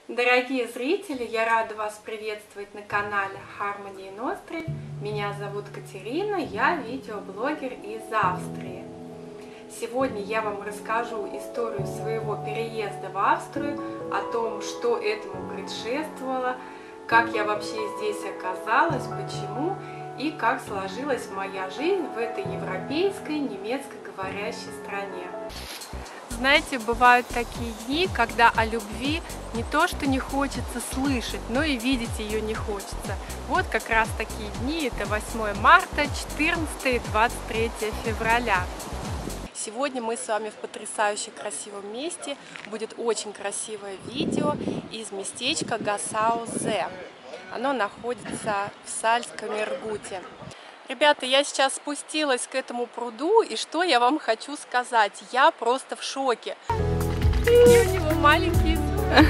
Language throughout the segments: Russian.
Дорогие зрители, я рада вас приветствовать на канале Harmony Nostri. Меня зовут Катерина, я видеоблогер из Австрии. Сегодня я вам расскажу историю своего переезда в Австрию, о том, что этому предшествовало, как я вообще здесь оказалась, почему и как сложилась моя жизнь в этой европейской немецкоговорящей стране. Знаете, бывают такие дни, когда о любви не то что не хочется слышать, но и видеть ее не хочется. Вот как раз такие дни, это 8 марта, 14 и 23 февраля. Сегодня мы с вами в потрясающе красивом месте. Будет очень красивое видео из местечка Гасау-Зе. Оно находится в Сальцкамергуте. Ребята, я сейчас спустилась к этому пруду, и что я вам хочу сказать? Я просто в шоке. Какие у него маленькие зубы.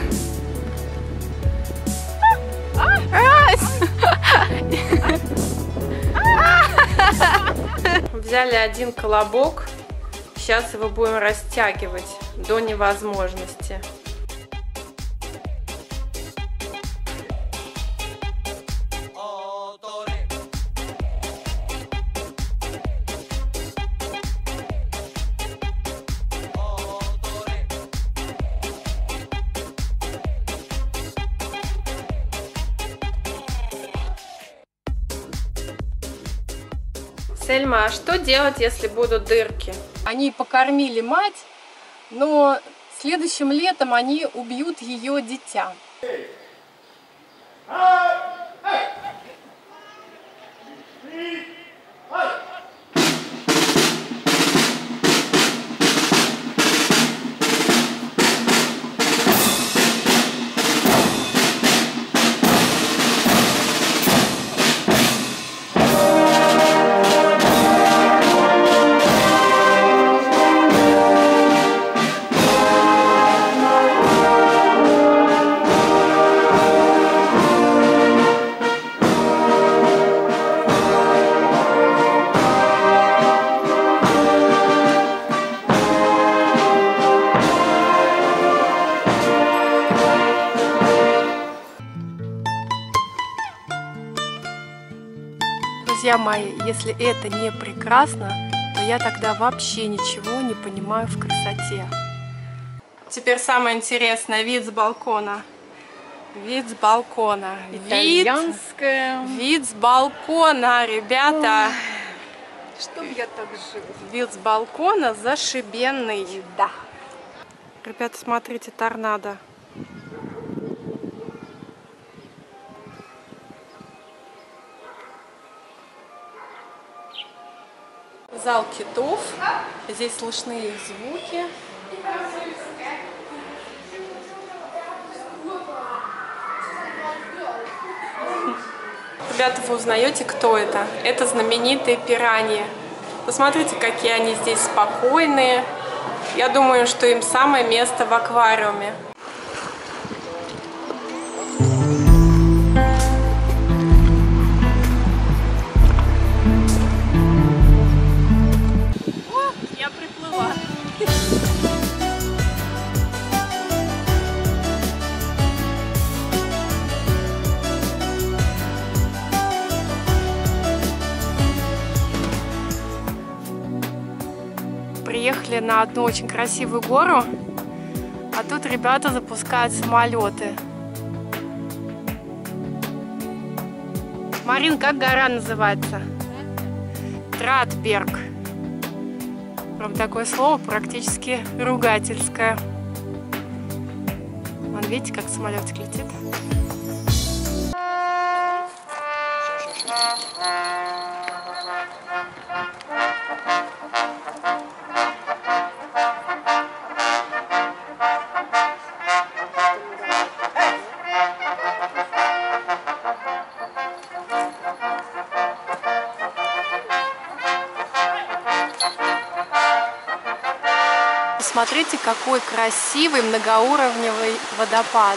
Взяли один колобок. Сейчас его будем растягивать до невозможности. Сельма, а что делать, если будут дырки? Они покормили мать, но следующим летом они убьют ее дитя. Друзья мои, если это не прекрасно, то я тогда вообще ничего не понимаю в красоте. Теперь самое интересное, вид с балкона. Вид с балкона. Итальянская. Вид с балкона, ребята. Ой, чтоб я так жила. Вид с балкона зашибенный. Да. Ребята, смотрите, торнадо. Зал китов. Здесь слышны их звуки. Ребята, вы узнаете, кто это? Это знаменитые пираньи. Посмотрите, какие они здесь спокойные. Я думаю, что им самое место в аквариуме. Приехали на одну очень красивую гору, а тут ребята запускают самолеты. Марин, как гора называется? Тратберг. Прям такое слово практически ругательское. Вон, видите, как самолетик летит? Посмотрите, какой красивый многоуровневый водопад.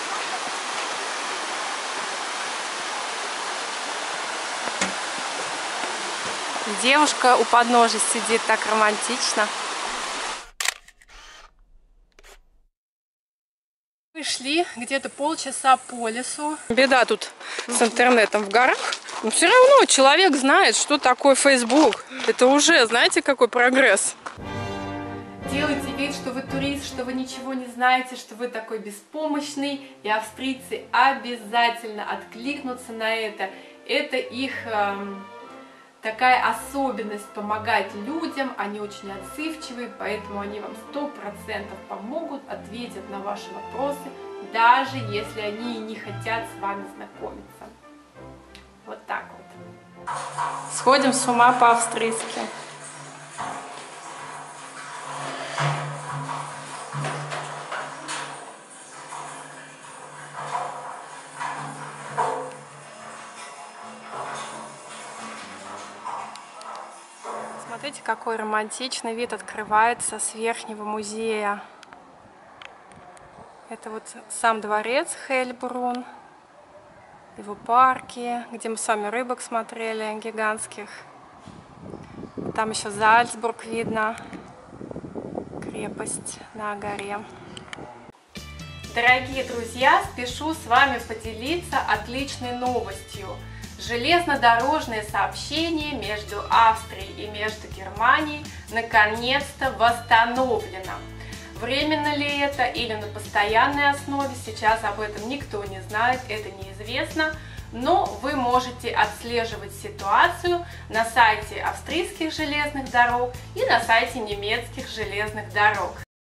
Девушка у подножия сидит так романтично. прошли где-то полчаса по лесу. Беда тут с интернетом в горах. Но все равно человек знает, что такое Facebook. Это уже, знаете, какой прогресс. Делайте вид, что вы турист, что вы ничего не знаете, что вы такой беспомощный. И австрийцы обязательно откликнутся на это. Это их такая особенность помогать людям. Они очень отзывчивые, поэтому они вам 100% помогут, ответят на ваши вопросы, даже если они не хотят с вами знакомиться. Вот так вот. Сходим с ума по-австрийски. Смотрите, какой романтичный вид открывается с верхнего музея. Это вот сам дворец Хейльбрун, его парки, где мы с вами рыбок смотрели, гигантских. Там еще Зальцбург видно, крепость на горе. Дорогие друзья, спешу с вами поделиться отличной новостью. Железнодорожное сообщение между Австрией и между Германией наконец-то восстановлено. Временно ли это или на постоянной основе, сейчас об этом никто не знает, это неизвестно. Но вы можете отслеживать ситуацию на сайте австрийских железных дорог и на сайте немецких железных дорог.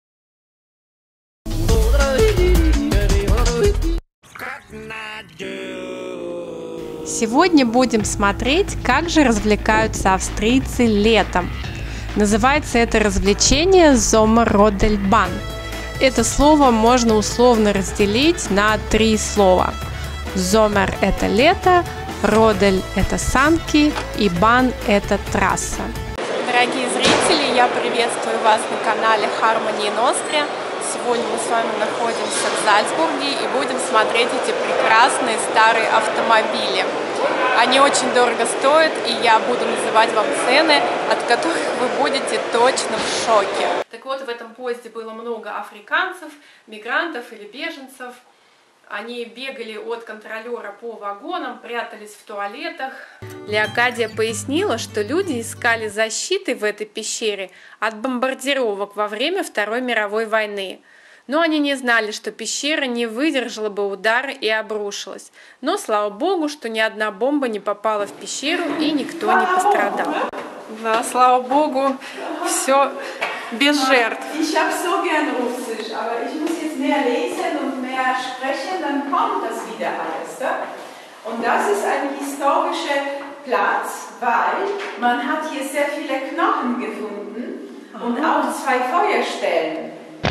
Сегодня будем смотреть, как же развлекаются австрийцы летом. Называется это развлечение Sommerrodelbahn. Это слово можно условно разделить на 3 слова. Sommer – это лето, Родel – это санки и Bahn – это трасса. Дорогие зрители, я приветствую вас на канале Harmony in Austria. Сегодня мы с вами находимся в Зальцбурге и будем смотреть эти прекрасные старые автомобили. Они очень дорого стоят, и я буду называть вам цены, от которых вы будете точно в шоке. Так вот, в этом поезде было много африканцев, мигрантов или беженцев. Они бегали от контролера по вагонам, прятались в туалетах. Леокадия пояснила, что люди искали защиты в этой пещере от бомбардировок во время Второй мировой войны. Но они не знали, что пещера не выдержала бы удара и обрушилась. Но слава богу, что ни одна бомба не попала в пещеру и никто не пострадал. Да, слава богу, все без жертв. Ich habe so gern Russisch, aber ich muss jetzt mehr lesen und mehr sprechen, dann kommt das wieder alles. Und das ist ein historischer Platz, weil man hat hier sehr viele Knochen gefunden und auch 2 Feuerstellen.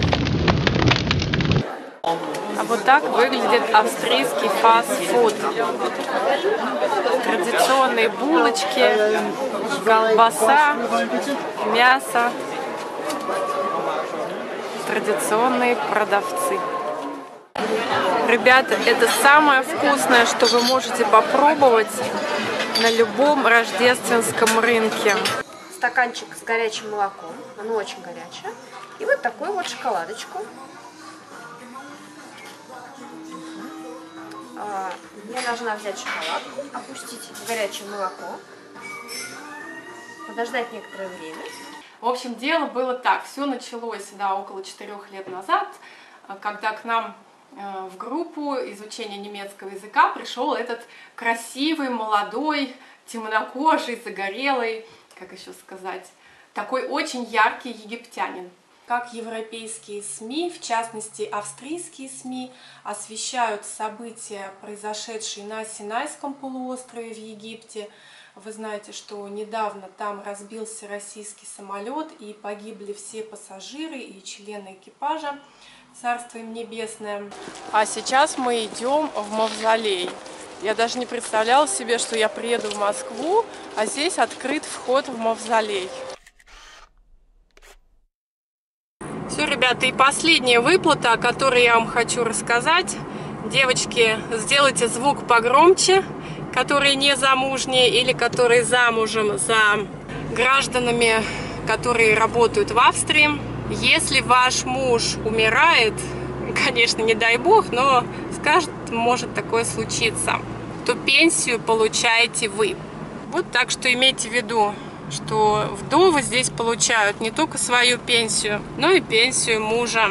А вот так выглядит австрийский фастфуд. Традиционные булочки, колбаса, мясо. Традиционные продавцы. Ребята, это самое вкусное, что вы можете попробовать на любом рождественском рынке. Стаканчик с горячим молоком, оно очень горячее. И вот такую вот шоколадочку. Мне нужно взять шоколадку, опустить в горячее молоко, подождать некоторое время. В общем, дело было так. Все началось около 4 лет назад, когда к нам в группу изучения немецкого языка пришел этот красивый, молодой, темнокожий, загорелый, как еще сказать, такой очень яркий египтянин. Как европейские СМИ, в частности австрийские СМИ, освещают события, произошедшие на Синайском полуострове в Египте. Вы знаете, что недавно там разбился российский самолет и погибли все пассажиры и члены экипажа. Царство им небесное. А сейчас мы идем в мавзолей. Я даже не представляла себе, что я приеду в Москву, а здесь открыт вход в мавзолей. Все, ребята, и последняя выплата, о которой я вам хочу рассказать. Девочки, сделайте звук погромче, которые не замужние или которые замужем за гражданами, которые работают в Австрии. Если ваш муж умирает, конечно, не дай бог, но скажет, может такое случиться, то пенсию получаете вы. Вот, так что имейте в виду, что вдовы здесь получают не только свою пенсию, но и пенсию мужа.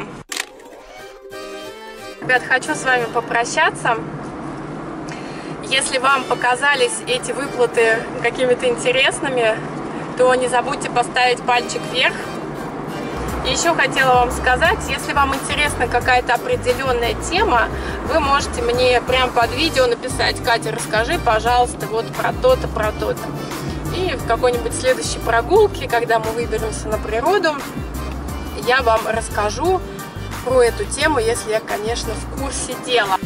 Ребят, хочу с вами попрощаться. Если вам показались эти выплаты какими-то интересными, то не забудьте поставить пальчик вверх. И еще хотела вам сказать, если вам интересна какая-то определенная тема, вы можете мне прямо под видео написать: Катя, расскажи, пожалуйста, вот про то-то, про то-то. И в какой-нибудь следующей прогулке, когда мы выберемся на природу, я вам расскажу про эту тему, если я, конечно, в курсе дела.